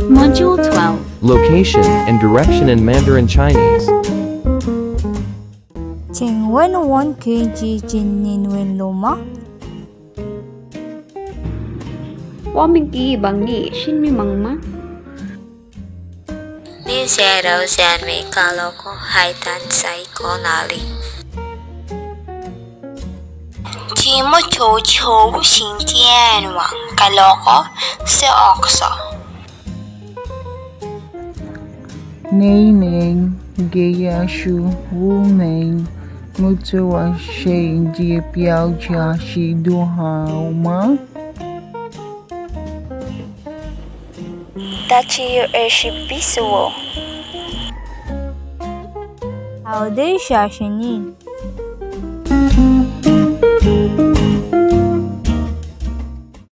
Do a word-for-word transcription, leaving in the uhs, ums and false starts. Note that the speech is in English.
Module twelve. Location and direction in Mandarin Chinese. 请问我可以今年问路吗？ 我明记bằng ni xin mi măng má. 你写到前面卡路个海滩在个哪里？节目做做新店网卡路个是奥克萨。 你能给亚述我们木头啊谁的标价是多少吗？ 但是有二十比数。 好的，小心你。